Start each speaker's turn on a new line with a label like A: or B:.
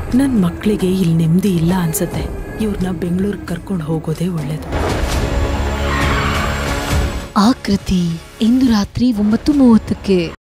A: ನನ್ನ ಮಕ್ಕಳಿಗೆ ಇಲ್ಲಿ ನೆಮ್ಮದಿ ಇಲ್ಲ ಅನ್ಸುತ್ತೆ. ಇವ್ರನ್ನ ಬೆಂಗಳೂರಿಗೆ ಕರ್ಕೊಂಡು ಹೋಗೋದೇ ಒಳ್ಳೇದು.
B: ಆಕೃತಿ ಇಂದು ರಾತ್ರಿ 9:30ಕ್ಕೆ.